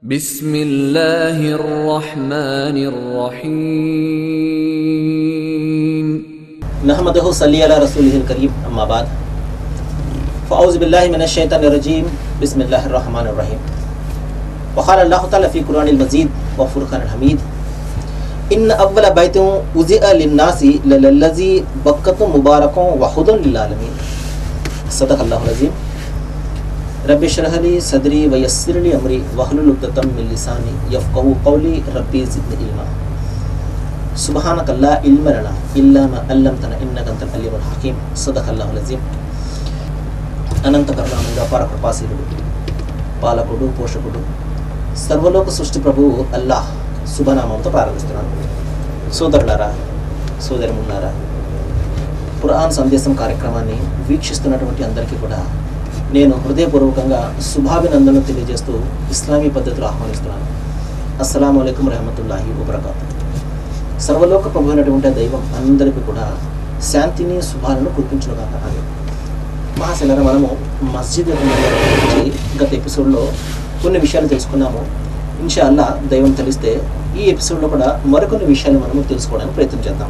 बिस्मिल्लाहिर्रहमानिर्रहीम नहमदहु सल्ली अला रसूलिहिल करीम अम्मा बाद फ़अऊज़ु बिल्लाहि मिनश शैतानिर रजीम बिस्मिल्लाहिर रहमानिर रहीम वक़ाल अल्लाहु तआला फ़ी क़ुरआनिल मजीद व फ़ुरक़ानिल हमीद इन्न अव्वल बैतिन उज़िअ लिन्नासि लल्लज़ी बक्कतुन मुबारकुन व हुदन लिल आलमीन सदक़ल्लाहुल अज़ीम रब्बि इश्रह ली सदरी व यस्सिर ली अमरी वहलुल उक़दतम मिन लिसानी यफ़क़हू क़ौली रब्बि ज़िदनी इल्मा सुब्हानक ला इल्म लना इल्ला मा अल्लमतना इन्नका अंतल अलीमुल हकीम सदक़ल्लाहुल अज़ीम। అనంత కరుణామయుడు అపార కృపాశీలుడు పాలకుడు పోషకుడు సర్వలోక సృష్టి ప్రభువు అల్లాహ్ శుభనామంతో ప్రారంభిస్తున్నాను. సోదరులారా సోదరిములారా, ఖురాన్ సందేశం కార్యక్రమాన్ని వీక్షిస్తున్నటువంటి అందరికీ కూడా నేను హృదయపూర్వకంగా శుభాభినందనలు తెలియజేస్తూ ఇస్లామీ పద్ధతిలో ఆహ్వానిస్తున్నాను. అస్సలాము అలైకుం రహమతుల్లాహి వబరకాతుహు. సర్వలోక ప్రభు అయినటువంటి దైవం అందరికీ కూడా శాంతిని శుభాలను కురిపించునుగాక. అని మహాశిలరా, మనము మస్జిద్ గురించి గత ఎపిసోడ్లో కొన్ని విషయాలు తెలుసుకున్నాము. ఇన్షాల్లా దైవం తెలిస్తే ఈ ఎపిసోడ్లో కూడా మరికొన్ని విషయాలు మనము తెలుసుకోవడానికి ప్రయత్నం చేద్దాం.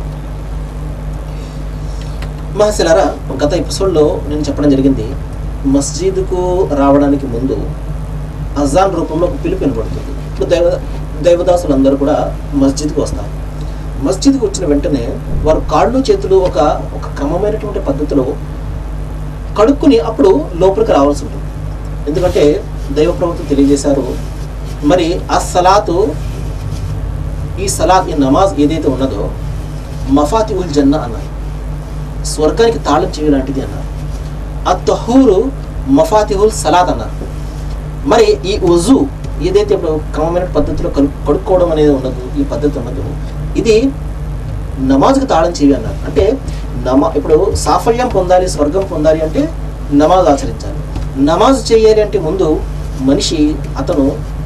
మహాశిలరా, గత ఎపిసోడ్లో నేను చెప్పడం జరిగింది, మస్జిద్కు రావడానికి ముందు అజాన్ రూపంలో ఒక పిలుపు వినబడుతుంది. ఇప్పుడు దైవదాసులందరూ కూడా మస్జిద్కు వస్తారు. మస్జిద్కి వచ్చిన వెంటనే వారు కాళ్ళు చేతులు ఒక క్రమమైనటువంటి పద్ధతిలో కడుక్కుని అప్పుడు లోపలికి రావాల్సి ఉంటుంది. ఎందుకంటే దైవ ప్రభుత్వం తెలియజేశారు, మరి ఆ సలాతు ఈ నమాజ్ ఏదైతే ఉన్నదో మఫాతిహుల్ జన్నా అన్నారు, స్వర్గానికి తాళం చెవి లాంటిది అన్నారు. ఆ తహూరు మఫాతిహుల్ సలాత్ అన్నారు. మరి ఈ వజూ ఏదైతే ఇప్పుడు క్రమమైన పద్ధతిలో కడుక్కోవడం అనేది ఉన్నదో, ఈ పద్ధతి ఉన్నదో, ఇది నమాజ్కి తాళం చెవి అన్నారు. అంటే ఇప్పుడు సాఫల్యం పొందాలి, స్వర్గం పొందాలి అంటే నమాజ్ ఆచరించాలి. నమాజ్ చేయాలి అంటే ముందు మనిషి అతను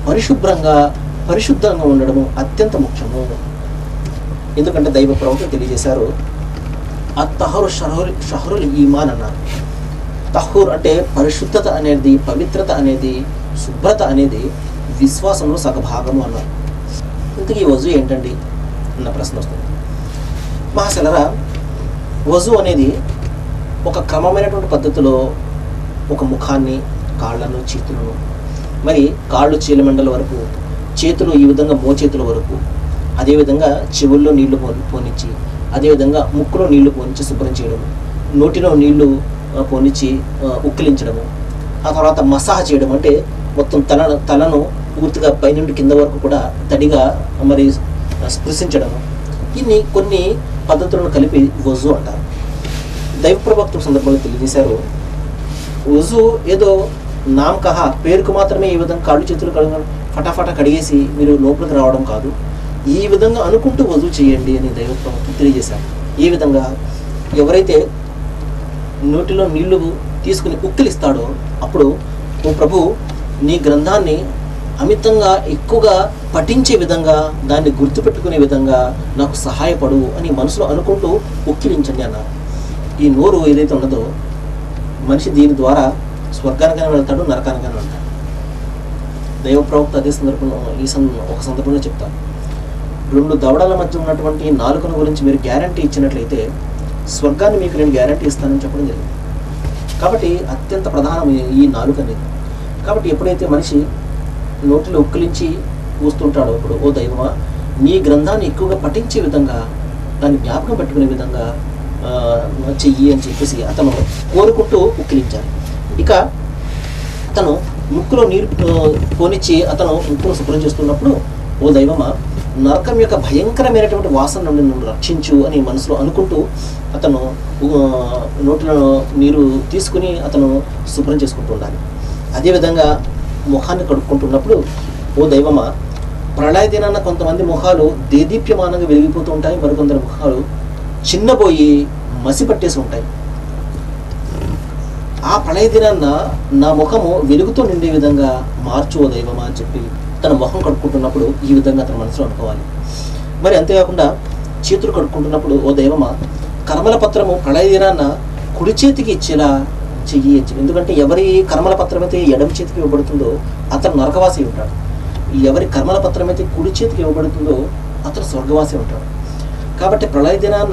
పరిశుద్ధంగా ఉండడము అత్యంత ముఖ్యము. ఎందుకంటే దైవ ప్రవక్త తెలియజేశారు, అత్తహరు షహరుల్ ఈమాన్ అన్నారు. తహూర్ అంటే పరిశుద్ధత అనేది, పవిత్రత అనేది, శుభ్రత అనేది విశ్వాసంలో సగభాగము అన్నారు. ఇంతకీ వజూ ఏంటండి అన్న ప్రశ్న వస్తుంది. మహాశలరా, వజూ అనేది ఒక క్రమమైనటువంటి పద్ధతిలో ఒక ముఖాన్ని, కాళ్ళను, చేతులను, మరి కాళ్ళు చీలమండల వరకు, చేతులు ఈ విధంగా మోచేతుల వరకు, అదేవిధంగా చెవుల్లో నీళ్లు పోనిచ్చి, అదేవిధంగా ముక్కులో నీళ్లు పోనిచ్చి శుభ్రం చేయడము, నోటిలో నీళ్లు పోనిచ్చి ఉక్కిలించడము, ఆ తర్వాత మసాజ్ చేయడం అంటే మొత్తం తలను పూర్తిగా పైనుండి కింద వరకు కూడా తడిగా మరి స్పృశించడము, ఇన్ని కొన్ని పద్ధతులను కలిపి వజూ అంటారు. దైవ ప్రవక్త సందర్భంలో తెలియజేశారు, వజూ ఏదో నామకహా పేరుకు మాత్రమే ఈ విధంగా కాళ్ళు చేతులు ఫటాఫటా కడిగేసి మీరు లోపలికి రావడం కాదు, ఈ విధంగా అనుకుంటూ వజూ చేయండి అని దైవ ప్రవక్త తెలియజేశారు. ఈ విధంగా ఎవరైతే నోటిలో నీళ్లు తీసుకుని ఉక్కిలిస్తాడో అప్పుడు, ఓ ప్రభు, నీ గ్రంథాన్ని అమితంగా ఎక్కువగా పఠించే విధంగా, దాన్ని గుర్తుపెట్టుకునే విధంగా నాకు సహాయపడు అని మనసులో అనుకుంటూ ఉక్కిలించండి అన్నారు. ఈ నోరు ఏదైతే ఉన్నదో మనిషి దీని ద్వారా స్వర్గానికైనా వెళ్తాడు, నరకానికైనా వెళ్తాడు. దైవ ప్రవక్త అదే సందర్భంలో ఒక సందర్భంలో చెప్తారు, 2 దవడల మధ్య ఉన్నటువంటి నాలుకను గురించి మీరు గ్యారంటీ ఇచ్చినట్లయితే స్వర్గాన్ని మీకు నేను గ్యారంటీ ఇస్తానని చెప్పడం జరిగింది. కాబట్టి అత్యంత ప్రధానం ఈ నాలుక అనేది. కాబట్టి ఎప్పుడైతే మనిషి నోటిలో ఉక్కిలించి కూస్తుంటాడో అప్పుడు, ఓ దైవమా, నీ గ్రంథాన్ని ఎక్కువగా పఠించే విధంగా, దాన్ని జ్ఞాపకం పెట్టుకునే విధంగా చెయ్యి అని చెప్పేసి అతను కోరుకుంటూ ఉక్కిలించాలి. ఇక అతను ముక్కులో నీరు పోనిచ్చి అతను ముక్కును శుభ్రం చేస్తున్నప్పుడు, ఓ దైవమా, నరకం యొక్క భయంకరమైనటువంటి వాసన నుండి నన్ను రక్షించు అని మనసులో అనుకుంటూ అతను నోటిలో నీరు తీసుకుని అతను శుభ్రం చేసుకుంటూ ఉండాలి. అదేవిధంగా ముఖాన్ని కడుక్కుంటున్నప్పుడు, ఓ దైవమా, ప్రళయ దినాన కొంతమంది ముఖాలు దేదీప్యమానంగా వెలిగిపోతూ ఉంటాయి, మరికొందరు ముఖాలు చిన్నపోయి మసి పట్టేసి ఉంటాయి. ఆ ప్రళయ దినాన్న నా ముఖము వెలుగుతో నిండే విధంగా మార్చు ఓ దైవమా అని చెప్పి తన ముఖం కడుక్కుంటున్నప్పుడు ఈ విధంగా తన మనసులో అనుకోవాలి. మరి అంతేకాకుండా చేతులు కడుక్కుంటున్నప్పుడు, ఓ దైవమా, కర్మల పత్రము ప్రళయ దినాన్న కుడి చేతికి ఇచ్చేలా చెయ్యి. ఎందుకంటే ఎవరి కర్మల పత్రం అయితే ఎడమ చేతికి ఇవ్వబడుతుందో అతను నరకవాసి ఉంటాడు. ఎవరి కర్మల పత్రం అయితే కుడి చేతికి ఇవ్వబడుతుందో అతను స్వర్గవాసి ఉంటాడు. కాబట్టి ప్రళయ దినాన్న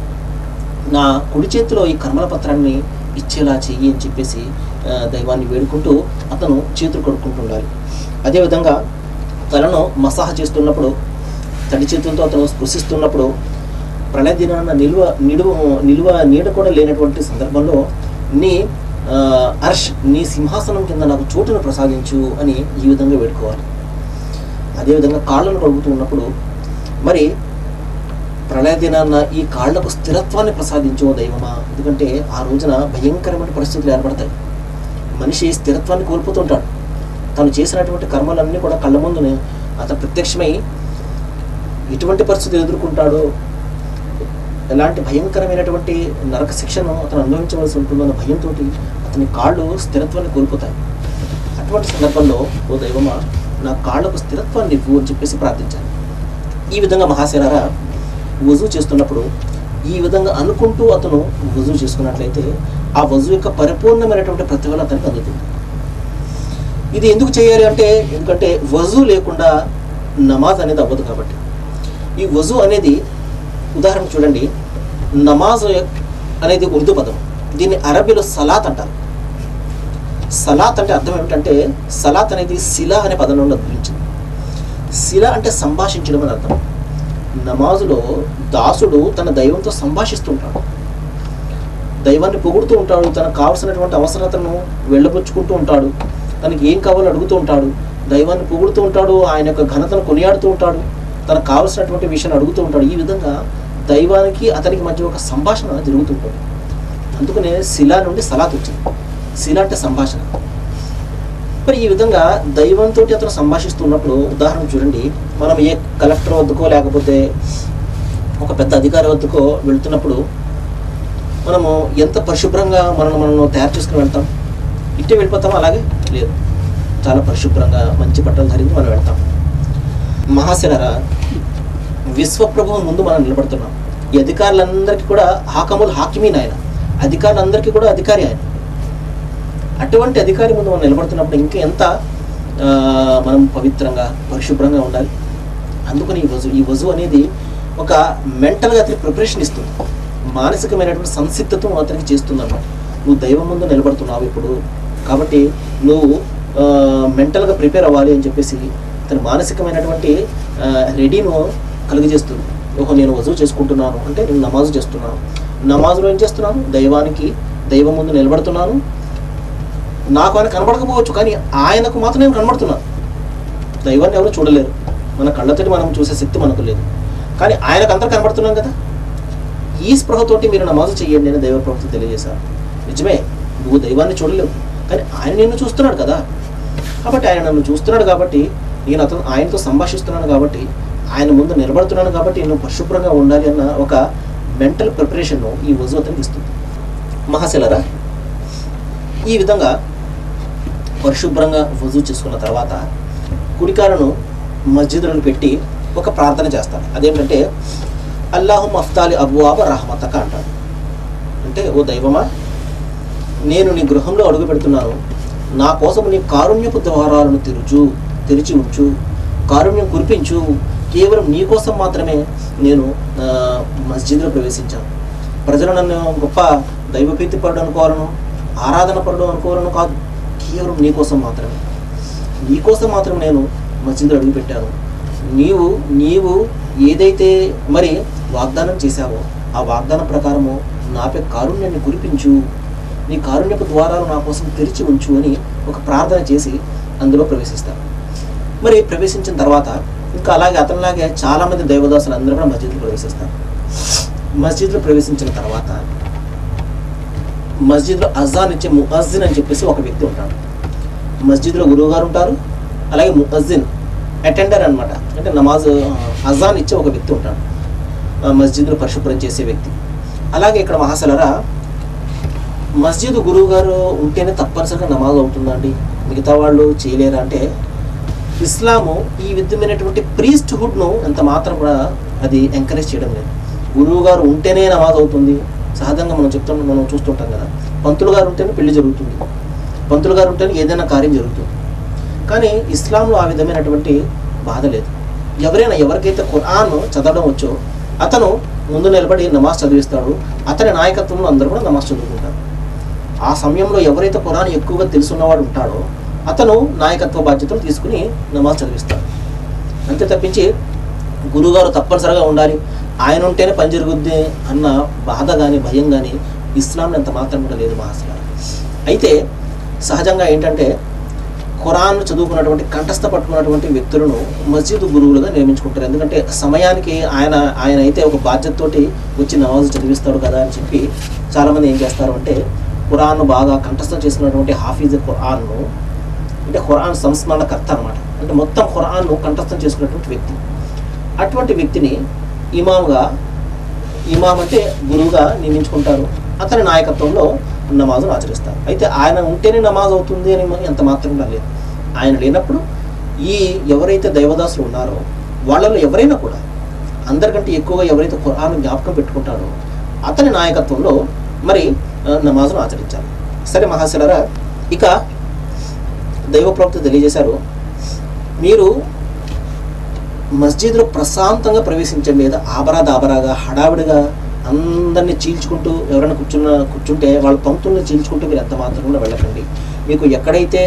నా కుడి చేతిలో ఈ కర్మల పత్రాన్ని ఇచ్చేలా చెయ్యి అని చెప్పేసి దైవాన్ని వేడుకుంటూ అతను చేతులు కడుక్కుంటూ ఉండాలి. అదేవిధంగా తలను మసాహ చేస్తున్నప్పుడు, తడి చేతులతో అతను స్పృశిస్తున్నప్పుడు, ప్రళయ దినాన్న నిలువ నీడ కూడా లేనటువంటి సందర్భంలో నీ అర్ష్, నీ సింహాసనం కింద నాకు చోటును ప్రసాదించు అని ఈ విధంగా వేడుకోవాలి. అదేవిధంగా కాళ్ళను కడుగుతూ ఉన్నప్పుడు మరి ప్రళయ దినాన్న ఈ కాళ్లకు స్థిరత్వాన్ని ప్రసాదించు దైవమా. ఎందుకంటే ఆ రోజున భయంకరమైన పరిస్థితులు ఏర్పడతాయి. మనిషి స్థిరత్వాన్ని కోల్పోతుంటాడు. తను చేసినటువంటి కర్మలన్నీ కూడా కళ్ళ ముందునే అతను ప్రత్యక్షమై ఎటువంటి పరిస్థితులు ఎదుర్కొంటాడో, ఎలాంటి భయంకరమైనటువంటి నరక శిక్షను అతను అనుభవించవలసి ఉంటుందన్న భయంతో అతని కాళ్ళు స్థిరత్వాన్ని కోల్పోతాయి. అటువంటి సందర్భంలో ఓ దైవమా నా కాళ్లకు స్థిరత్వాన్ని ఇవ్వు అని చెప్పేసి ప్రార్థించాలి. ఈ విధంగా మహాశిరారా వజూ చేస్తున్నప్పుడు ఈ విధంగా అనుకుంటూ అతను వజూ చేసుకున్నట్లయితే ఆ వజూ యొక్క పరిపూర్ణమైనటువంటి ప్రతిఫలం అతనికి అందుతుంది. ఇది ఎందుకు చేయాలి అంటే, ఎందుకంటే వజూ లేకుండా నమాజ్ అనేది అవ్వదు. కాబట్టి ఈ వజూ అనేది, ఉదాహరణ చూడండి, నమాజ్ అనేది ఉర్దూ పదం. దీన్ని అరబీలో సలాత్ అంటారు. సలాత్ అంటే అర్థం ఏమిటంటే, సలాత్ అనేది సిలా అనే పదం నుండి ఉద్భవించింది. సిలా అంటే సంభాషించడం అని అర్థం. నమాజులో దాసుడు తన దైవంతో సంభాషిస్తుంటాడు, దైవాన్ని పొగుడుతూ ఉంటాడు, తనకు కావలసినటువంటి అవసరతను వెళ్ళబుచ్చుకుంటూ ఉంటాడు, తనకి ఏం కావాలో అడుగుతూ ఉంటాడు, దైవాన్ని పొగుడుతూ ఉంటాడు, ఆయన యొక్క ఘనతను కొనియాడుతూ ఉంటాడు, తనకు కావలసినటువంటి విషయాన్ని అడుగుతూ ఉంటాడు. ఈ విధంగా దైవానికి అతనికి మధ్య ఒక సంభాషణ జరుగుతుంటుంది. అందుకనే శిలా నుండి సలాత్ వచ్చింది. శిలా అంటే సంభాషణ. మరి ఈ విధంగా దైవంతో అతను సంభాషిస్తున్నప్పుడు, ఉదాహరణ చూడండి, మనం ఏ కలెక్టర్ వద్దకో లేకపోతే ఒక పెద్ద అధికారి వద్దకో వెళ్తున్నప్పుడు మనము ఎంత పరిశుభ్రంగా మనం తయారు చేసుకుని వెళ్తాం. ఇట్టే వెళ్ళిపోతాం? అలాగే లేదు, చాలా పరిశుభ్రంగా మంచి బట్టలు ధరించి మనం వెళ్తాం. మహాశిరారా, విశ్వప్రభువు ముందు మనం నిలబడుతున్నాం. ఈ అధికారులందరికీ కూడా హాకముల్ హాకిమీన్ ఆయన, అధికారులందరికీ కూడా అధికారి ఆయన. అటువంటి అధికారి ముందు మనం నిలబడుతున్నప్పుడు ఇంకా ఎంత మనం పవిత్రంగా పరిశుభ్రంగా ఉండాలి. అందుకని ఈ వజు అనేది ఒక మెంటల్గా అతనికి ప్రిపరేషన్ ఇస్తుంది, మానసికమైనటువంటి సంసిద్ధతను అతనికి చేస్తుంది అన్నమాట. నువ్వు దైవం ముందు నిలబడుతున్నావు ఇప్పుడు, కాబట్టి నువ్వు మెంటల్గా ప్రిపేర్ అవ్వాలి అని చెప్పేసి అతని మానసికమైనటువంటి రెడీను కలుగజేస్తుంది. ఓహో, నేను వజూ చేసుకుంటున్నాను అంటే నేను నమాజు చేస్తున్నాను. నమాజులో ఏం చేస్తున్నాను? దైవం ముందు నిలబడుతున్నాను. నాకు ఆయన కనబడకపోవచ్చు, కానీ ఆయనకు మాత్రం నేను కనబడుతున్నాను. దైవాన్ని ఎవరు చూడలేరు, మన కళ్ళతోటి మనం చూసే శక్తి మనకు లేదు, కానీ ఆయనకు అంతా కనబడుతున్నాం కదా. ఈ స్పృహతోటి మీరు నమాజు చేయండి అని దైవ ప్రవక్త తెలియజేశారు. నిజమే, నువ్వు దైవాన్ని చూడలేవు, కానీ ఆయన నిన్ను చూస్తున్నాడు కదా. కాబట్టి ఆయన నన్ను చూస్తున్నాడు కాబట్టి నేను ఆయనతో సంభాషిస్తున్నాను, కాబట్టి ఆయన ముందు నిలబడుతున్నాను, కాబట్టి నేను పరిశుభ్రంగా ఉండాలి అన్న ఒక మెంటల్ ప్రిపరేషన్ను ఈ వజూ అతనికి ఇస్తుంది. మహాశిలారా, ఈ విధంగా పరిశుభ్రంగా వజూ చేసుకున్న తర్వాత కుడికాలను మస్జిదులను పెట్టి ఒక ప్రార్థన చేస్తారు. అదేంటంటే అల్లాహుమ్మ అఫ్తాలి అబ్వాబ రహమతక అంటారు. అంటే, ఓ దైవమా, నేను నీ గృహంలో అడుగు పెడుతున్నాను, నా కోసం నీ కారుణ్యపు ద్వారాలను తెరిచి ఉంచు, కారుణ్యం కురిపించు. కేవలం నీ కోసం మాత్రమే నేను మస్జిద్లో ప్రవేశించాను. ప్రజలు నన్ను గొప్ప దైవప్రీతి పరుడు అనుకోవాలను, ఆరాధన పరుడు అనుకోవాలను కాదు, కేవలం నీ కోసం మాత్రం నేను మస్జిద్లో అడుగుపెట్టాను. నీవు ఏదైతే మరి వాగ్దానం చేశావో ఆ వాగ్దానం ప్రకారము నాపై కారుణ్యాన్ని కురిపించు, నీ కారుణ్యపు ద్వారాలు నా కోసం తెరిచి ఉంచు అని ఒక ప్రార్థన చేసి అందులో ప్రవేశిస్తారు. మరి ప్రవేశించిన తర్వాత ఇంకా అలాగే అతనిలాగే చాలామంది దైవదాసులు అందరూ కూడా మస్జిద్లో ప్రవేశిస్తారు. మస్జిద్లో ప్రవేశించిన తర్వాత మస్జిద్లో అజాన్ ఇచ్చే ముఅజ్జిన్ అని చెప్పేసి ఒక వ్యక్తి ఉంటాడు. మస్జిద్లో గురువు గారు ఉంటారు, అలాగే ముఅజ్జిన్ అటెండర్ అనమాట, అంటే నమాజ్ అజాన్ ఇచ్చే ఒక వ్యక్తి ఉంటాడు, మస్జిద్ను పరిశుభ్రం చేసే వ్యక్తి. అలాగే ఇక్కడ మహాశలరా, మస్జిద్ గురువు గారు ఉంటేనే తప్పనిసరిగా నమాజ్ అవుతుందండి, మిగతా వాళ్ళు చేయలేరా అంటే, ఇస్లాము ఈ విధమైనటువంటి ప్రీస్ట్హుడ్ను ఎంత మాత్రం కూడా అది ఎంకరేజ్ చేయడం లేదు. గురువు గారు ఉంటేనే నమాజ్ అవుతుంది. సహజంగా మనం చూస్తుంటాం కదా, పంతులు గారు ఉంటేనే పెళ్లి జరుగుతుంది, పంతులు గారు ఉంటేనే ఏదైనా కార్యం జరుగుతుంది. కానీ ఇస్లాంలో ఆ విధమైనటువంటి బాధ లేదు. ఎవరికైతే ఖురాన్ చదవడం వచ్చో అతను ముందు నిలబడి నమాజ్ చదివిస్తాడు. అతని నాయకత్వంలో అందరూ కూడా నమాజ్ చదువుకుంటారు. ఆ సమయంలో ఎవరైతే ఖురాన్ ఎక్కువగా తెలుసున్నవాడు ఉంటాడో అతను నాయకత్వ బాధ్యతలు తీసుకుని నమాజ్ చదివిస్తాడు. అంతే తప్పించి గురువుగారు తప్పనిసరిగా ఉండాలి, ఆయన ఉంటేనే పని జరుగుద్ది అన్న బాధ కానీ భయం కానీ ఇస్లాంలో ఎంత మాత్రం కూడా లేదు మహాశిలారా. అయితే సహజంగా ఏంటంటే ఖురాన్ చదువుకున్నటువంటి కంఠస్థ పట్టుకున్నటువంటి వ్యక్తులను మస్జిద్ గురువులుగా నియమించుకుంటారు. ఎందుకంటే సమయానికి ఆయన అయితే ఒక బాధ్యతతోటి వచ్చి నమాజ్ చదివిస్తాడు కదా అని చెప్పి చాలామంది ఏం చేస్తారు అంటే ఖురాన్ను బాగా కంఠస్థం చేసుకున్నటువంటి హాఫీజ్ ఖురాన్ను, అంటే ఖురాన్ సంస్మరణకర్త అనమాట, అంటే మొత్తం ఖురాన్ను కంఠస్థం చేసుకున్నటువంటి వ్యక్తి, అటువంటి వ్యక్తిని ఇమాం అంటే గురువుగా నియమించుకుంటారు. అతని నాయకత్వంలో నమాజును ఆచరిస్తారు. అయితే ఆయన ఉంటేనే నమాజ్ అవుతుంది అని ఎంత మాత్రం లేదు. ఆయన లేనప్పుడు ఎవరైతే దైవదాసులు ఉన్నారో వాళ్ళలో ఎవరైనా కూడా అందరికంటే ఎక్కువగా ఎవరైతే ఖురాన్ జ్ఞాపకం పెట్టుకుంటారో అతని నాయకత్వంలో మరి నమాజును ఆచరించాలి. సరే మహాశిలారా, ఇక దైవ ప్రవక్త తెలియజేశారు, మీరు మస్జిద్లో ప్రశాంతంగా ప్రవేశించండి, లేదా దాబరాగా హడావిడిగా అందరినీ చీల్చుకుంటూ ఎవరైనా కూర్చుంటే వాళ్ళ పంక్తుల్ని చీల్చుకుంటూ మీరు ఎంత మాత్రం కూడా వెళ్ళకండి. మీకు ఎక్కడైతే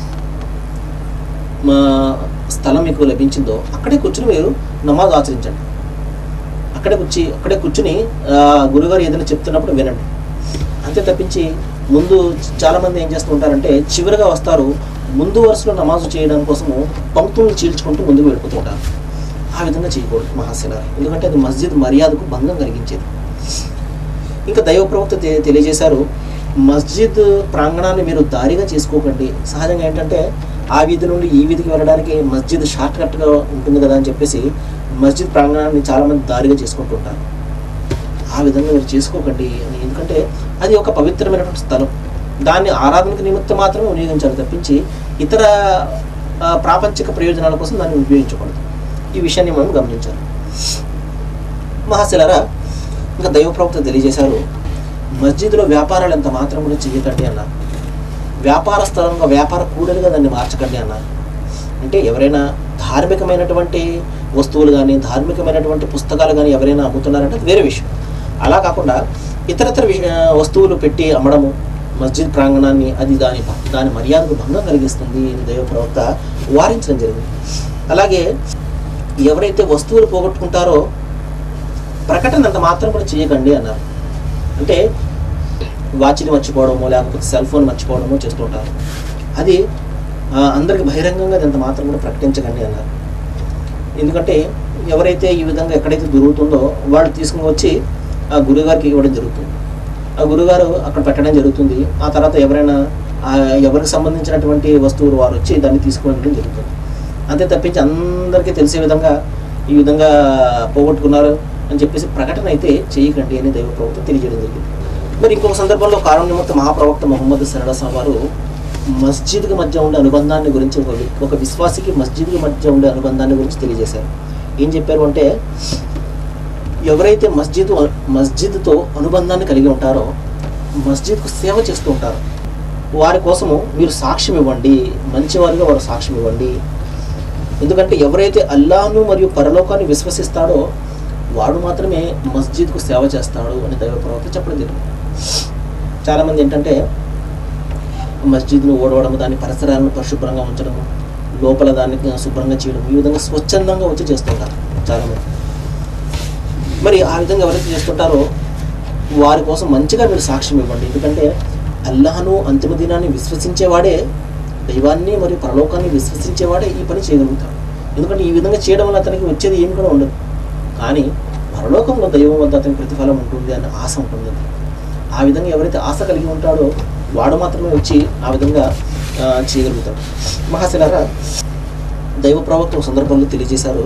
మా స్థలం మీకు లభించిందో అక్కడే కూర్చుని మీరు నమాజ్ ఆచరించండి. అక్కడే కూర్చుని గురుగారు ఏదైనా చెప్తున్నప్పుడు వినండి. అంతే తప్పించి ముందు చాలామంది ఏం చేస్తూ ఉంటారంటే చివరిగా వస్తారు, ముందు వరుసలో నమాజు చేయడం కోసము పంక్తుల్ని చీల్చుకుంటూ ముందుకు వెళ్ళిపోతూ ఉంటారు. ఆ విధంగా చేయకూడదు మహాశిలారా, ఎందుకంటే అది మస్జిద్ మర్యాదకు భంగం కలిగించేది. ఇంకా దైవ ప్రవక్త తెలియజేశారు, మస్జిద్ ప్రాంగణాన్ని మీరు దారిగా చేసుకోకండి. సహజంగా ఏంటంటే ఆ వీధి నుండి ఈ వీధికి వెళ్ళడానికి మస్జిద్ షార్ట్ కట్గా ఉంటుంది కదా అని చెప్పేసి మస్జిద్ ప్రాంగణాన్ని చాలామంది దారిగా చేసుకుంటూ ఉంటారు. ఆ విధంగా మీరు చేసుకోకండి అని, ఎందుకంటే అది ఒక పవిత్రమైనటువంటి స్థలం, దాన్ని ఆరాధనకు నిమిత్తం మాత్రమే వినియోగించాలి తప్పించి ఇతర ప్రాపంచిక ప్రయోజనాల కోసం దాన్ని ఉపయోగించకూడదు. ఈ విషయాన్ని మనం గమనించాలి. మహాశిలారా, ఇంకా దైవ ప్రవక్త తెలియజేశారు, మస్జిద్లో వ్యాపారాలు ఎంత మాత్రం కూడా చేయకండి అన్నారు. వ్యాపార స్థలంగా వ్యాపార కూడలిగా దాన్ని మార్చకండి అన్నారు. అంటే ఎవరైనా ధార్మికమైనటువంటి వస్తువులు కానీ ధార్మికమైనటువంటి పుస్తకాలు కానీ ఎవరైనా అమ్ముతున్నారంటే అది వేరే విషయం. అలా కాకుండా ఇతరతర వస్తువులు పెట్టి అమ్మడము మస్జిద్ ప్రాంగణాన్ని అది దాని మర్యాదకు భంగం కలిగిస్తుంది అని దైవ ప్రవక్త వారించడం జరిగింది. అలాగే ఎవరైతే వస్తువులు పోగొట్టుకుంటారో ప్రకటన అంత మాత్రం కూడా చేయకండి అన్నారు. అంటే వాచ్ని మర్చిపోవడమో లేకపోతే సెల్ ఫోన్ మర్చిపోవడమో చేస్తుంటారు. అది అందరికి బహిరంగంగా అది అంత మాత్రం కూడా ప్రకటించకండి అన్నారు. ఎందుకంటే ఎవరైతే ఈ విధంగా ఎక్కడైతే దొరుకుతుందో వాళ్ళు తీసుకుని వచ్చి ఆ గురుగారికి ఇవ్వడం జరుగుతుంది. ఆ గురుగారు అక్కడ పెట్టడం జరుగుతుంది. ఆ తర్వాత ఎవరికి సంబంధించినటువంటి వస్తువులు వారు వచ్చి దాన్ని తీసుకుని జరుగుతుంది. అంతే తప్పించి అందరికీ తెలిసే విధంగా ఈ విధంగా పోగొట్టుకున్నారు అని చెప్పేసి ప్రకటన అయితే చేయకండి అని దైవ ప్రవక్త తెలియజేయడం జరిగింది. మరి ఇంకొక సందర్భంలో కారణం నిమిత్తం మహాప్రవక్త ముహమ్మద్ సల్లల్లాహు అలైహి వారు మస్జిద్కి మధ్య ఉండే అనుబంధాన్ని గురించి ఒక విశ్వాసికి మస్జిద్కి మధ్య ఉండే అనుబంధాన్ని గురించి తెలియజేశారు. ఏం చెప్పారు అంటే, ఎవరైతే మస్జిద్తో అనుబంధాన్ని కలిగి ఉంటారో మస్జిద్కు సేవ చేస్తూ ఉంటారో వారి కోసము మీరు సాక్ష్యం ఇవ్వండి, మంచివారిగా వారు సాక్ష్యం ఇవ్వండి. ఎందుకంటే ఎవరైతే అల్లాహ్ను మరియు పరలోకాన్ని విశ్వసిస్తాడో వాడు మాత్రమే మస్జిద్కు సేవ చేస్తాడు అని దైవ ప్రవక్త చెప్పడం జరిగింది. చాలామంది ఏంటంటే మస్జిద్ను ఓడవడం, దాని పరిసరాలను పరిశుభ్రంగా ఉంచడం, లోపల దాన్ని శుభ్రంగా చేయడం, ఈ విధంగా స్వచ్ఛందంగా వచ్చి చేస్తుంటారు చాలామంది. మరి ఆ విధంగా ఎవరైతే చేస్తుంటారో వారి కోసం మంచిగా మీరు సాక్ష్యం ఇవ్వండి. ఎందుకంటే అల్లాహ్ను అంతిమ దినాన్ని విశ్వసించేవాడే, దైవాన్ని మరియు పరలోకాన్ని విశ్వసించేవాడే ఈ పని చేయగలుగుతాడు. ఎందుకంటే ఈ విధంగా చేయడం వల్ల అతనికి వచ్చేది ఏమి కూడా ఉండదు, కానీ పరలోకంలో దైవం వద్ద అతనికి ప్రతిఫలం ఉంటుంది అనే ఆశ ఉంటుంది. ఆ విధంగా ఎవరైతే ఆశ కలిగి ఉంటాడో వాడు మాత్రమే వచ్చి ఆ విధంగా చేయగలుగుతాడు. మహాశిలారా, దైవ ప్రవక్త ఒక సందర్భంలో తెలియజేశారు,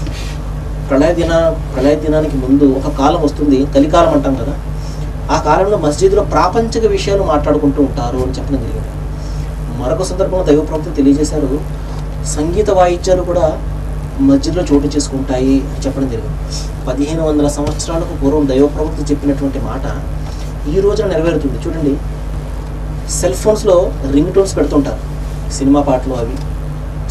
ప్రళయ దినానికి ముందు ఒక కాలం వస్తుంది, కలికాలం అంటాం కదా, ఆ కాలంలో మస్జిద్లో ప్రాపంచిక విషయాలు మాట్లాడుకుంటూ ఉంటారు అని చెప్పడం జరిగింది. మరొక సందర్భంలో దైవ ప్రవక్త తెలియజేశారు, సంగీత వాయిద్యాలు కూడా మస్జిద్లో చోటు చేసుకుంటాయి అని చెప్పడం జరిగింది. 1500 సంవత్సరాలకు పూర్వం దైవ ప్రవక్త చెప్పినటువంటి మాట ఈ రోజున నెరవేరుతుంది. చూడండి, సెల్ ఫోన్స్లో రింగ్ టోన్స్ పెడుతుంటారు, సినిమా పాటలు అవి.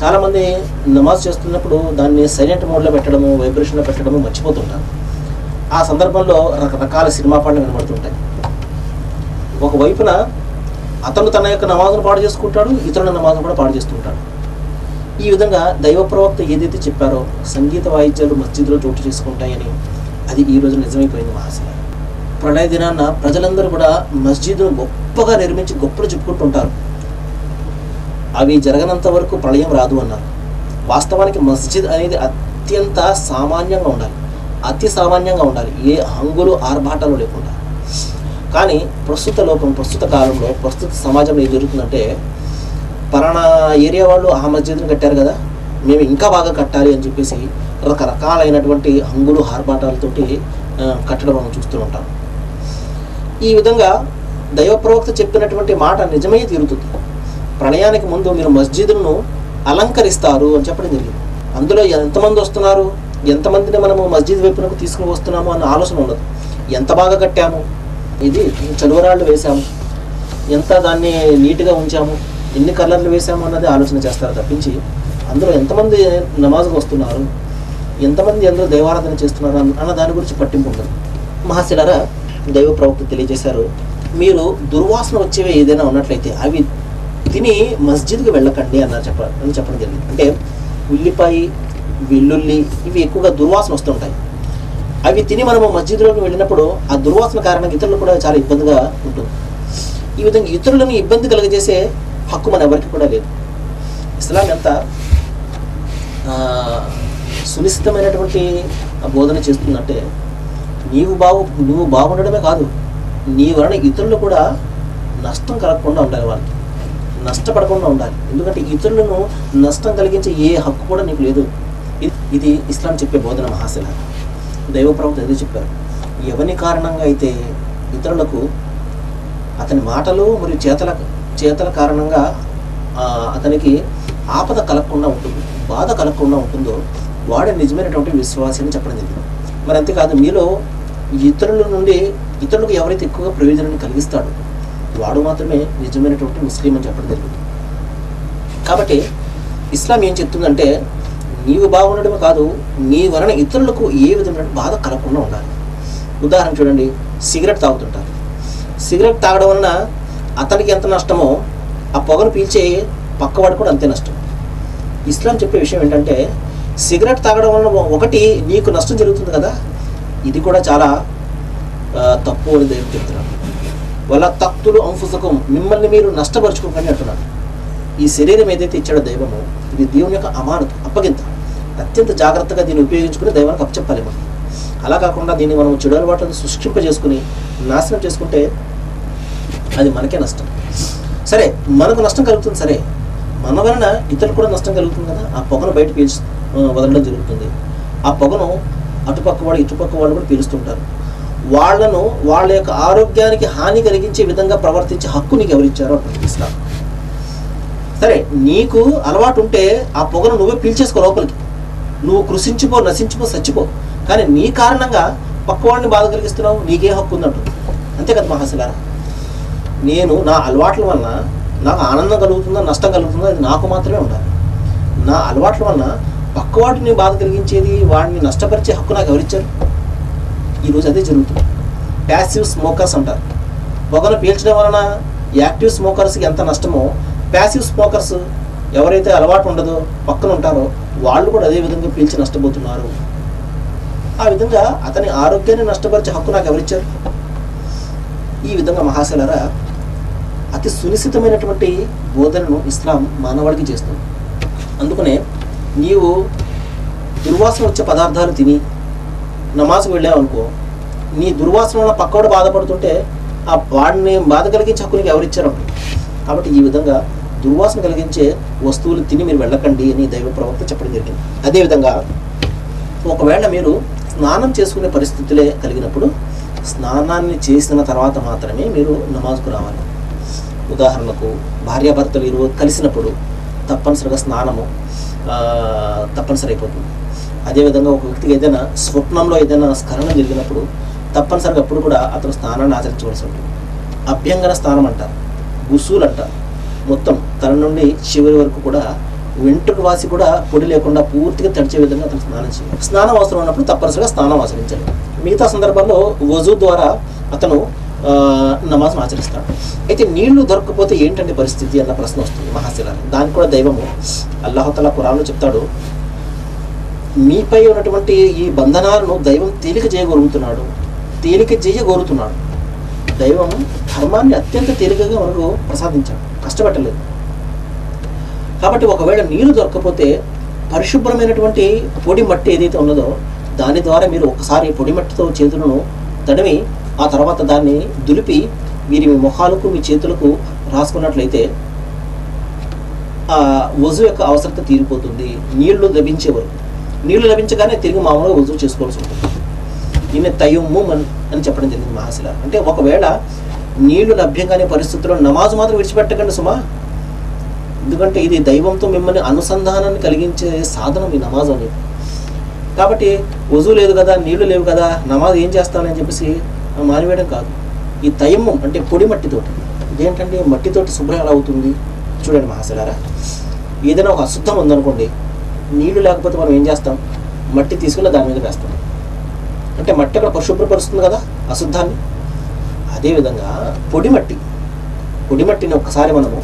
చాలామంది నమాజ్ చేస్తున్నప్పుడు దాన్ని సైలెంట్ మోడ్లో పెట్టడము, వైబ్రేషన్లో పెట్టడము మర్చిపోతుంటారు. ఆ సందర్భంలో రకరకాల సినిమా పాటలు వినబడుతుంటాయి. ఒకవైపున అతను తన యొక్క నమాజును పాడు చేసుకుంటాడు, ఇతరుల నమాజును కూడా పాడు చేస్తుంటాడు. ఈ విధంగా దైవ ప్రవక్త ఏదైతే చెప్పారో సంగీత వాయిద్యాలు మస్జిద్లో చోటు చేసుకుంటాయని అది ఈ రోజు నిజమైపోయింది మహాశయ. ప్రళయ దినాన్న ప్రజలందరూ కూడా మస్జిద్ను గొప్పగా నిర్మించి గొప్పలు చెప్పుకుంటుంటారు. అవి జరగనంత వరకు ప్రళయం రాదు అన్నారు. వాస్తవానికి మస్జిద్ అనేది అత్యంత సామాన్యంగా ఉండాలి, అతి సామాన్యంగా ఉండాలి, ఏ హంగులు ఆర్భాటాలు లేకుండా. కానీ ప్రస్తుత కాలంలో ప్రస్తుత సమాజంలో ఏం జరుగుతుందంటే, పలానా ఏరియా వాళ్ళు ఆ మస్జిద్ని కట్టారు కదా, మేము ఇంకా బాగా కట్టాలి అని చెప్పేసి రకరకాలైనటువంటి హంగులు ఆర్భాటాలతోటి కట్టడం మనం చూస్తూ ఉంటాం. ఈ విధంగా దైవ ప్రవక్త చెప్పినటువంటి మాట నిజమే తీరుతుంది. ప్రళయానికి ముందు మీరు మస్జిద్ను అలంకరిస్తారు అని చెప్పడం జరిగింది. అందులో ఎంతమంది వస్తున్నారు, ఎంతమందిని మనము మస్జిద్ వైపునకు తీసుకుని వస్తున్నాము అన్న ఆలోచన ఉండదు. ఎంత బాగా కట్టాము, ఇది చలువరాళ్ళు వేసాము, ఎంత దాన్ని నీట్గా ఉంచాము, ఎన్ని కలర్లు వేసాము అన్నది ఆలోచన చేస్తారు తప్పించి అందులో ఎంతమంది నమాజ్కి వస్తున్నారు, ఎంతమంది అందులో దైవారాధన చేస్తున్నారు అన్న దాని గురించి పట్టింపు ఉండదు. మహాశిలారా, దైవ ప్రవక్త తెలియజేశారు, మీరు దుర్వాసన వచ్చేవి ఏదైనా ఉన్నట్లయితే అవి తిని మస్జిద్కి వెళ్ళకండి అని చెప్పడం జరిగింది. అంటే ఉల్లిపాయ, వెల్లుల్లి ఇవి ఎక్కువగా దుర్వాసన వస్తుంటాయి. అవి తిని మనము మస్జిద్లోకి వెళ్ళినప్పుడు ఆ దుర్వాసన కారణంగా ఇతరులు కూడా చాలా ఇబ్బందిగా ఉంటుంది. ఈ విధంగా ఇతరులను ఇబ్బంది కలుగజేసే హక్కు మన ఎవరికి కూడా లేదు. ఇస్లాం ఎంత సునిశ్చితమైనటువంటి బోధన చేస్తుందంటే, నువ్వు బాగుండడమే కాదు, నీ వలన ఇతరులు కూడా నష్టం కలగకుండా ఉండాలి, వాళ్ళకి నష్టపడకుండా ఉండాలి. ఎందుకంటే ఇతరులను నష్టం కలిగించే ఏ హక్కు కూడా నీకు లేదు. ఇది ఇస్లాం చెప్పే బోధన మహాశిల. దైవ ప్రవక్త ఏదో చెప్పారు, ఎవరి కారణంగా అయితే ఇతరులకు అతని మాటలు మరియు చేతల కారణంగా అతనికి ఆపద కలగకుండా ఉంటుంది, బాధ కలగకుండా ఉంటుందో వాడే నిజమైనటువంటి విశ్వాసి అని చెప్పడం జరిగింది. మరి అంతేకాదు, మీలో ఇతరులకు ఎవరైతే ఎక్కువగా ప్రయోజనాన్ని కలిగిస్తాడో వాడు మాత్రమే నిజమైనటువంటి ముస్లిం అని చెప్పడం జరిగింది. కాబట్టి ఇస్లాం ఏం చెప్తుందంటే, నీవు బాగుండడమే కాదు, నీ వలన ఇతరులకు ఏ విధమైన బాధ కలగకుండా ఉండాలి. ఉదాహరణ చూడండి, సిగరెట్ తాగుతుంటారు. సిగరెట్ తాగడం వలన అతనికి ఎంత నష్టమో ఆ పొగను పీల్చే పక్కవాడు కూడా అంతే నష్టం. ఇస్లాం చెప్పే విషయం ఏంటంటే, సిగరెట్ తాగడం వలన ఒకటి నీకు నష్టం జరుగుతుంది కదా, ఇది కూడా చాలా తప్పు అని దైవం చెప్తున్నాడు. వాళ్ళ తక్తులు అంఫుసకం, మిమ్మల్ని మీరు నష్టపరుచుకోకండి అంటున్నాడు. ఈ శరీరం ఏదైతే ఇచ్చాడో దైవము, ఇది దేవుని యొక్క అమానత, అప్పగింత. అత్యంత జాగ్రత్తగా దీన్ని ఉపయోగించుకుని దైవానికి అప్పచెప్పాలి మనం. అలా కాకుండా దీన్ని మనం చెడు అలవాట్లను సృష్టింపజేసుకుని నాశనం చేసుకుంటే అది మనకే నష్టం. సరే, మనకు నష్టం కలుగుతుంది, సరే, మన వలన ఇతరులకు కూడా నష్టం కలుగుతుంది కదా. ఆ పొగను బయట వదలడం జరుగుతుంది. ఆ పొగను అటుపక్క వాడు ఇటుపక్క వాళ్ళు కూడా పీలుస్తుంటారు. వాళ్ళ యొక్క ఆరోగ్యానికి హాని కలిగించే విధంగా ప్రవర్తించే హక్కు నీకు ఎవరిచ్చారో అంటుంది ఇస్లాం. సరే, నీకు అలవాటు ఉంటే ఆ పొగను నువ్వే పీల్చేసుకో లోపలికి, నువ్వు కృషించిపో, నశించిపో, చచ్చిపో. కానీ నీ కారణంగా పక్కవాడిని బాధ కలిగిస్తున్నావు, నీకే హక్కు ఉందంటుంది. అంతే కదా మహాశిలారా. నేను నా అలవాట్ల వలన నాకు ఆనందం కలుగుతుందో నష్టం కలుగుతుందో అది నాకు మాత్రమే ఉండాలి. నా అలవాట్ల వలన పక్కవాడిని బాధ కలిగించేది, వాడిని నష్టపరిచే హక్కు నాకు ఎవరిచ్చారు? ఈరోజు అదే జరుగుతుంది. ప్యాసివ్ స్మోకర్స్ అంటారు. పొగను పీల్చడం వలన యాక్టివ్ స్మోకర్స్కి ఎంత నష్టమో, ప్యాసివ్ స్మోకర్స్ ఎవరైతే అలవాటు ఉండదో పక్కన ఉంటారో వాళ్ళు కూడా అదే విధంగా పీల్చి నష్టపోతున్నారు. ఆ విధంగా అతని ఆరోగ్యాన్ని నష్టపరిచే హక్కు నాకు ఎవరిచ్చారు? ఈ విధంగా మహాశిలారా, అతి సునిశ్చితమైనటువంటి బోధనను ఇస్లాం మానవాడికి చేస్తుంది. అందుకనే నీవు దుర్వాసన వచ్చే పదార్థాలు తిని నమాజ్కి వెళ్ళావనుకో, నీ దుర్వాసన వల్ల పక్కవాడు బాధపడుతుంటే ఆ వాడిని బాధ కలిగించే హక్కు నీకు ఎవరిచ్చారు? కాబట్టి ఈ విధంగా దుర్వాసన కలిగించే వస్తువులు తిని మీరు వెళ్ళకండి అని దైవ ప్రవక్త చెప్పడం జరిగింది. అదేవిధంగా ఒకవేళ మీరు స్నానం చేసుకునే పరిస్థితులే కలిగినప్పుడు స్నానాన్ని చేసిన తర్వాత మాత్రమే మీరు నమాజ్కు రావాలి. ఉదాహరణకు భార్యాభర్తలు ఇరువురు కలిసినప్పుడు తప్పనిసరిగా స్నానము తప్పనిసరి అయిపోతుంది. అదేవిధంగా ఒక వ్యక్తికి ఏదైనా స్వప్నంలో ఏదైనా స్ఖలనం జరిగినప్పుడు తప్పనిసరిగా అప్పుడు కూడా అతను స్నానాన్ని ఆచరించవలసి ఉంటుంది. అభ్యంగన స్నానం అంటారు, గుసూలు అంటారు. మొత్తం తల నుండి చివరి వరకు కూడా వెంట్రుక వాసి కూడా పొడి లేకుండా పూర్తిగా తడిచే విధంగా అతను స్నానం చేయాలి. స్నానం అవసరం ఉన్నప్పుడు తప్పనిసరిగా స్నానం ఆచరించాలి. మిగతా సందర్భాల్లో వజూ ద్వారా అతను నమాజ్ను ఆచరిస్తాడు. అయితే నీళ్లు దొరకకపోతే ఏంటంటే పరిస్థితి అన్న ప్రశ్న వస్తుంది మహాశిలాలు. దానికి కూడా దైవము అల్లాహుతఆలా ఖురాన్లో చెప్తాడు, మీపై ఉన్నటువంటి ఈ బంధనాలను దైవం తేలిక చేయగోరుతున్నాడు. దైవం ధర్మాన్ని అత్యంత తేలికగా మనకు ప్రసాదించాడు, కష్టపెట్టలేదు. కాబట్టి ఒకవేళ నీళ్లు దొరకకపోతే పరిశుభ్రమైనటువంటి పొడి మట్టి ఏదైతే ఉన్నదో దాని ద్వారా మీరు ఒకసారి పొడి మట్టితో చేతులను తడిమి ఆ తర్వాత దాన్ని దులిపి మీరు మీ మొహాలకు మీ చేతులకు రాసుకున్నట్లయితే ఆ వజు యొక్క అవసరత తీరిపోతుంది. నీళ్లు లభించే వరకు, నీళ్లు లభించగానే తిరిగి మామూలుగా వజు చేసుకోవాల్సి ఉంటుంది. దీన్ని తయమ్ముమ్ అని చెప్పడం జరిగింది మహాశిల. అంటే ఒకవేళ నీళ్లు లభ్యం కాని పరిస్థితుల్లో నమాజు మాత్రం విడిచిపెట్టకండి సుమా. ఎందుకంటే ఇది దైవంతో మిమ్మల్ని అనుసంధానాన్ని కలిగించే సాధనం ఈ నమాజ్ అనేది. కాబట్టి వజూ లేదు కదా, నీళ్లు లేవు కదా, నమాజ్ ఏం చేస్తానని చెప్పేసి మానివేయడం కాదు. ఈ తయమ్మం అంటే పొడి మట్టితోటి, ఇదేంటంటే మట్టితోటి శుభ్రం ఎలా అవుతుంది చూడండి మహాశిలారా. ఏదైనా ఒక అశుద్ధం ఉందనుకోండి, నీళ్లు లేకపోతే మనం ఏం చేస్తాం, మట్టి తీసుకుని దాని మీద వేస్తాం. అంటే మట్టి అక్కడ పరిశుభ్రపరుస్తుంది కదా అశుద్ధాన్ని. అదేవిధంగా పొడి మట్టిని ఒక్కసారి మనము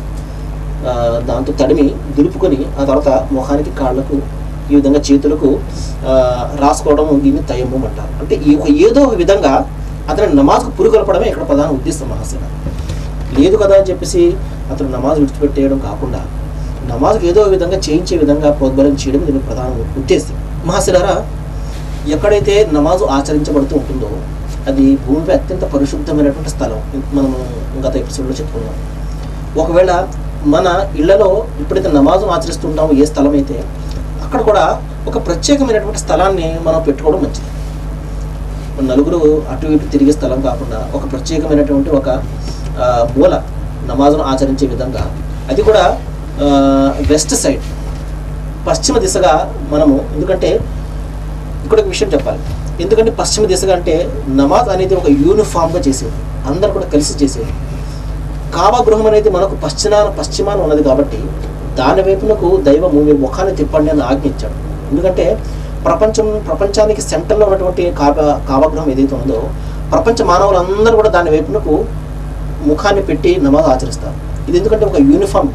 దాంతో తడిమి దులుపుకొని ఆ తర్వాత మొహానికి కాళ్ళకు ఈ విధంగా చేతులకు రాసుకోవడం, దీన్ని తయమ్మం అంటారు. అంటే ఏదో ఒక విధంగా అతను నమాజ్కు పురుగొల్పడమే ఇక్కడ ప్రధాన ఉద్దేశం మహాశిల. లేదు కదా అని చెప్పేసి అతను నమాజ్ విడిచిపెట్టేయడం కాకుండా నమాజ్కి ఏదో విధంగా చేయించే విధంగా ప్రోద్బలం చేయడం దీనికి ప్రధాన ఉద్దేశం. మహాశిలారా, ఎక్కడైతే నమాజు ఆచరించబడుతూ ఉంటుందో అది భూమిపై అత్యంత పరిశుద్ధమైనటువంటి స్థలం. మనము గత ఎపిసోడ్లో చెప్పుకున్నాం. ఒకవేళ మన ఇళ్లలో ఎప్పుడైతే నమాజును ఆచరిస్తుంటామో ఏ స్థలం అయితే అక్కడ కూడా ఒక ప్రత్యేకమైనటువంటి స్థలాన్ని మనం పెట్టుకోవడం మంచిది. నలుగురు అటు ఇటు తిరిగే స్థలం కాకుండా ఒక ప్రత్యేకమైనటువంటి ఒక మూల నమాజును ఆచరించే విధంగా, అది కూడా వెస్ట్ సైడ్ పశ్చిమ దిశగా మనము. ఎందుకంటే ఇక్కడ ఒక విషయం చెప్పాలి, ఎందుకంటే పశ్చిమ దిశగా అంటే నమాజ్ అనేది ఒక యూనిఫామ్గా చేసేది, అందరు కూడా కలిసి చేసేది. కాబా గృహం అనేది మనకు పశ్చిమాన ఉన్నది కాబట్టి దాని వైపునకు దైవము మీరు ముఖాన్ని తిప్పండి అని ఆజ్ఞించాడు. ఎందుకంటే ప్రపంచానికి సెంటర్లో ఉన్నటువంటి కాబా గృహం ఏదైతే ఉందో ప్రపంచ మానవులందరూ కూడా దాని వైపునకు ముఖాన్ని పెట్టి నమాజ్ ఆచరిస్తారు. ఇది ఎందుకంటే ఒక యూనిఫామ్,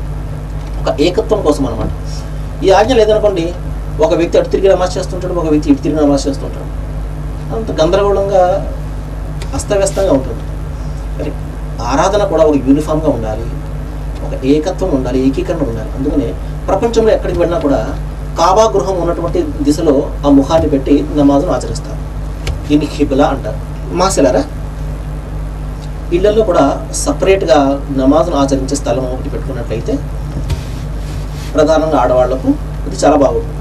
ఒక ఏకత్వం కోసం అనమాట. ఈ ఆజ్ఞ లేదనుకోండి, ఒక వ్యక్తి అటు తిరిగి నమాజ్ చేస్తుంటాడు, ఒక వ్యక్తి ఇటు తిరిగి నమాజ్ చేస్తుంటాడు, అంత గందరగోళంగా అస్తవ్యస్తంగా ఉంటుంది. మరి ఆరాధన కూడా ఒక యూనిఫామ్గా ఉండాలి, ఒక ఏకత్వం ఉండాలి, ఏకీకరణ ఉండాలి. అందుకనే ప్రపంచంలో ఎక్కడికి వెళ్ళినా కూడా కాబా గృహం ఉన్నటువంటి దిశలో ఆ ముఖాన్ని పెట్టి నమాజును ఆచరిస్తారు. దీన్ని ఖిబ్లా అంటారు. మాసలారా, ఇళ్లలో కూడా సపరేట్గా నమాజును ఆచరించే స్థలం ఒకటి పెట్టుకున్నట్లయితే ప్రధానంగా ఆడవాళ్లకు ఇది చాలా బాగుంటుంది.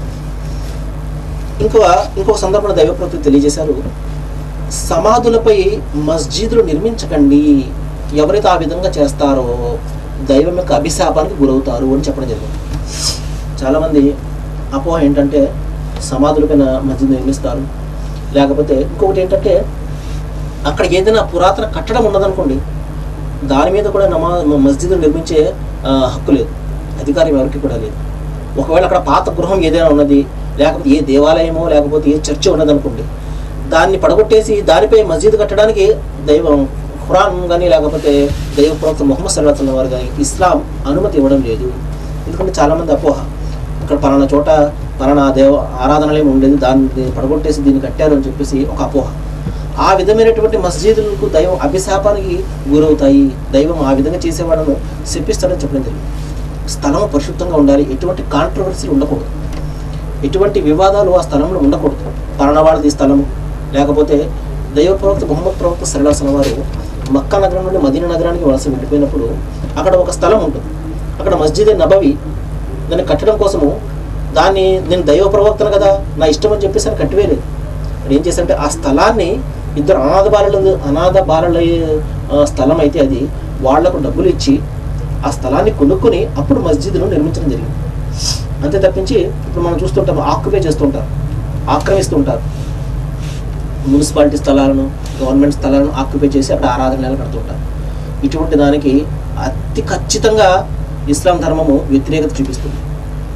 ఇంకొక సందర్భంలో దైవప్రవక్త తెలియజేశారు, సమాధులపై మస్జిదులు నిర్మించకండి, ఎవరైతే ఆ విధంగా చేస్తారో దైవం యొక్క అభిశాపానికి గురవుతారు అని చెప్పడం జరిగింది. చాలామంది అపోహ ఏంటంటే సమాధులపైన మస్జిద్ నిర్మిస్తారు, లేకపోతే ఇంకొకటి ఏంటంటే అక్కడ ఏదైనా పురాతన కట్టడం ఉన్నదనుకోండి, దాని మీద కూడా మస్జిద్ నిర్మించే హక్కు లేదు, అధికారం ఎవరికి కూడా లేదు. ఒకవేళ అక్కడ పాత గృహం ఏదైనా ఉన్నది, లేకపోతే ఏ దేవాలయమో లేకపోతే ఏ చర్చ ఉన్నదనుకోండి, దాన్ని పడగొట్టేసి దానిపై మస్జిద్ కట్టడానికి దైవం ఖురాన్ కానీ లేకపోతే దైవ ప్రవక్త ముహమ్మద్ సల్లల్లాహు అలైహి వసల్లం వారు కానీ ఇస్లాం అనుమతి ఇవ్వడం లేదు. ఎందుకంటే చాలామంది అపోహ, ఇక్కడ పలానా చోట పలానా ఆరాధనలేమి ఉండేది, దాన్ని పడగొట్టేసి దీన్ని కట్టారు అని చెప్పేసి ఒక అపోహ. ఆ విధమైనటువంటి మస్జిదులకు దైవం అభిశాపానికి గురవుతాయి, దైవం ఆ విధంగా చేసేవాళ్ళను శపిస్తాడని చెప్పడం జరిగింది. స్థలం పరిశుద్ధంగా ఉండాలి, ఎటువంటి కాంట్రవర్సీలు ఉండకూడదు, ఎటువంటి వివాదాలు ఆ స్థలంలో ఉండకూడదు. పలానా వాళ్ళది స్థలము, లేకపోతే దైవ ప్రవక్త ముహమ్మద్ ప్రవక్త సల్లల్లాహు అలైహి వసల్లం వారు మక్కా నగరం నుండి మదీనా నగరానికి వలస వెళ్ళిపోయినప్పుడు అక్కడ ఒక స్థలం ఉంటుంది, అక్కడ మస్జిద్ నబవి, దాన్ని కట్టడం కోసము దాన్ని నేను దైవ ప్రవక్తను కదా నా ఇష్టం అని చెప్పేసి అని కట్టివేయలేదు. అది ఏం చేశారంటే ఆ స్థలాన్ని ఇద్దరు అనాథ బాలల స్థలం అయితే అది వాళ్లకు డబ్బులు ఇచ్చి ఆ స్థలాన్ని కొనుక్కొని అప్పుడు మస్జిద్ను నిర్మించడం జరిగింది. అంతే తప్పించి ఇప్పుడు మనం చూస్తుంటాం, ఆక్యుపై చేస్తుంటారు, ఆక్రమిస్తుంటారు, మున్సిపాలిటీ స్థలాలను గవర్నమెంట్ స్థలాలను ఆక్యుపై చేసి అక్కడ ఆరాధనలు కడుతుంటారు. ఇటువంటి దానికి అతి ఖచ్చితంగా ఇస్లాం ధర్మము వ్యతిరేకత చూపిస్తుంది.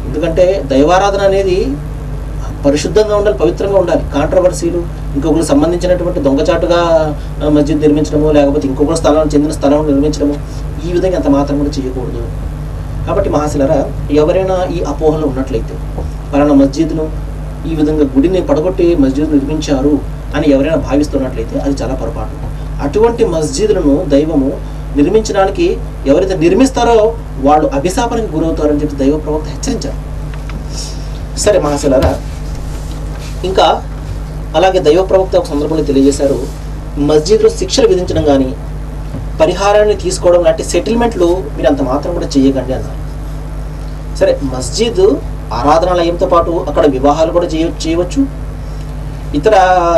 ఎందుకంటే దైవారాధన అనేది పరిశుద్ధంగా ఉండాలి, పవిత్రంగా ఉండాలి. కాంట్రవర్సీలు, ఇంకొకరికి సంబంధించినటువంటి దొంగచాటుగా మస్జిద్ నిర్మించడము, లేకపోతే ఇంకొకరి స్థలానికి చెందిన స్థలం నిర్మించడము, ఈ విధంగా ఎంత మాత్రం కూడా చేయకూడదు. కాబట్టి మహాశిలరా, ఎవరైనా ఈ అపోహలో ఉన్నట్లయితే పలానా మస్జిద్ను ఈ విధంగా గుడిని పడగొట్టి మస్జిద్ నిర్మించారు అని ఎవరైనా భావిస్తున్నట్లయితే అది చాలా పొరపాటు. అటువంటి మస్జిద్లను దైవము నిర్మించడానికి ఎవరైతే నిర్మిస్తారో వాళ్ళు అభిశాపానికి గురవుతారని చెప్పి దైవ ప్రవక్త హెచ్చరించారు. సరే మహాశిలరా, ఇంకా అలాగే దైవ ప్రవక్త ఒక సందర్భంలో తెలియజేశారు, మస్జిద్లో శిక్షలు విధించడం కానీ పరిహారాన్ని తీసుకోవడం లాంటి సెటిల్మెంట్లు మీరు అంత మాత్రం కూడా చేయకండి అన్నారు. సరే, మస్జిద్ ఆరాధనాలయంతో పాటు అక్కడ వివాహాలు కూడా చేయవచ్చు. ఇతర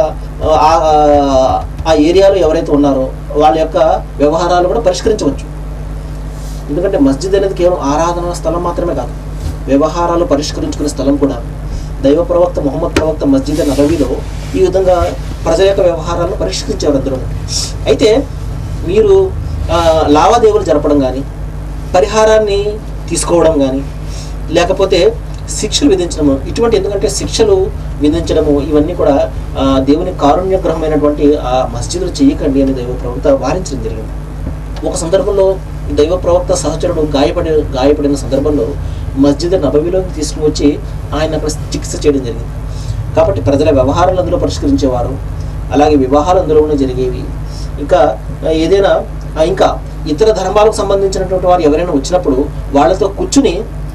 ఆ ఏరియాలో ఎవరైతే ఉన్నారో వాళ్ళ యొక్క వ్యవహారాలు కూడా పరిష్కరించవచ్చు. ఎందుకంటే మస్జిద్ అనేది కేవలం ఆరాధన స్థలం మాత్రమే కాదు, వ్యవహారాలు పరిష్కరించుకునే స్థలం కూడా. దైవ ప్రవక్త ముహమ్మద్ ప్రవక్త మస్జిద్ నబవీలో ఈ విధంగా ప్రజల యొక్క వ్యవహారాలను పరిష్కరించేవారు అందరూ. అయితే మీరు లావాదేవీలు జరపడం కానీ, పరిహారాన్ని తీసుకోవడం కానీ, లేకపోతే శిక్షలు విధించడము, ఇటువంటి, ఎందుకంటే శిక్షలు విధించడము ఇవన్నీ కూడా దేవుని కారుణ్యగ్రహమైనటువంటి ఆ మస్జిద్లు చేయకండి అని దైవ ప్రవక్త వారించడం జరిగింది. ఒక సందర్భంలో దైవ ప్రవక్త సహచరుడు గాయపడిన సందర్భంలో మస్జిద్ నబవీలోకి తీసుకుని వచ్చి ఆయన అక్కడ చికిత్స చేయడం జరిగింది. కాబట్టి ప్రజల వ్యవహారాలు అందులో పరిష్కరించేవారు, అలాగే వివాహాలు అందులోనే జరిగేవి. ఇంకా ఏదైనా ఇంకా ఇతర ధర్మాలకు సంబంధించినటువంటి వారు ఎవరైనా వచ్చినప్పుడు వాళ్ళతో కూర్చుని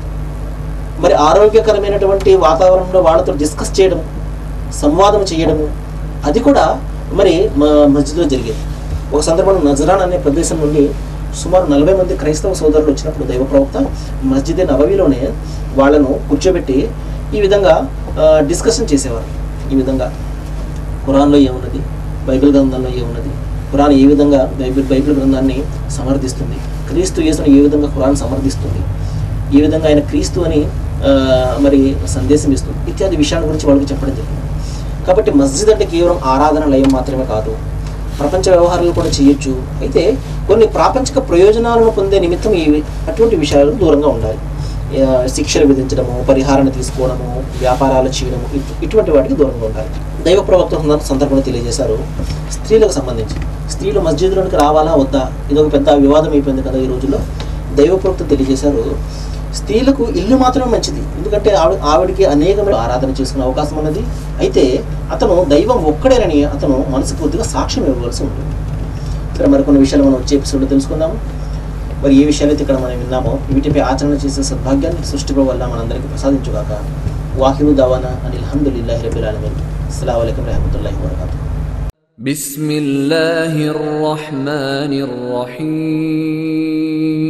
మరి ఆరోగ్యకరమైనటువంటి వాతావరణంలో వాళ్ళతో డిస్కస్ చేయడం, సంవాదం చేయడము, అది కూడా మరి మస్జిద్లో జరిగేది. ఒక సందర్భంలో నజరాన్ అనే ప్రదేశం నుండి సుమారు 40 మంది క్రైస్తవ సోదరులు వచ్చినప్పుడు దైవ ప్రవక్త మస్జిద్ నబవీలోనే వాళ్ళను కూర్చోబెట్టి ఈ విధంగా డిస్కషన్ చేసేవారు. ఈ విధంగా ఖురాన్లో ఏమున్నది, బైబిల్ గ్రంథంలో ఏమున్నది, ఖురాన్ ఏ విధంగా బైబిల్ గ్రంథాన్ని సమర్థిస్తుంది, క్రీస్తు యేసును ఏ విధంగా ఖురాన్ సమర్థిస్తుంది, ఏ విధంగా ఆయన క్రీస్తు అని మరి సందేశం ఇస్తుంది, ఇత్యాది విషయాల గురించి వాళ్ళకి చెప్పడం జరిగింది. కాబట్టి మస్జిద్ అంటే కేవలం ఆరాధనాలయం మాత్రమే కాదు, ప్రపంచ వ్యవహారాలు కూడా చేయొచ్చు. అయితే కొన్ని ప్రాపంచిక ప్రయోజనాలను పొందే నిమిత్తం అటువంటి విషయాలకు దూరంగా ఉండాలి. శిక్షలు విధించడము, పరిహారాన్ని తీసుకోవడము, వ్యాపారాలు చేయడము, ఇటువంటి వాటికి దూరంగా ఉండాలి. దైవ ప్రవక్త సందర్భంలో తెలియజేశారు, స్త్రీలకు సంబంధించి స్త్రీలు మస్జిద్లోనికి రావాలా వద్దా, ఇదొక పెద్ద వివాదం అయిపోయింది కదా ఈ రోజుల్లో. దైవ ప్రవక్త తెలియజేశారు, స్త్రీలకు ఇల్లు మాత్రమే మంచిది, ఎందుకంటే ఆవిడికి అనేకమైన ఆరాధన చేసుకునే అవకాశం ఉన్నది. అయితే అతను దైవం ఒక్కడేనని అతను మనస్ఫూర్తిగా సాక్ష్యం ఇవ్వవలసి ఉంటుంది. ఇక్కడ మరికొన్ని విషయాలు మనం వచ్చే ఎపిసోడ్లో తెలుసుకుందాము. మరి ఏ విషయాలైతే ఇక్కడ మనం విన్నామో వీటిపై ఆచరణ చేసే సద్భాగ్యాన్ని సృష్టిలో వల్ల మనందరికీ ప్రసాదించుగాక. వాహిరు దావానా అనిల్ హమ్దులిల్లాహి రబ్బిల్ ఆలమీన్. అస్సలాము అలైకుం వరహ్మతుల్లాహి వబరకాతుహు. బిస్మిల్లాహిర్ రహ్మానిర్ రహీం.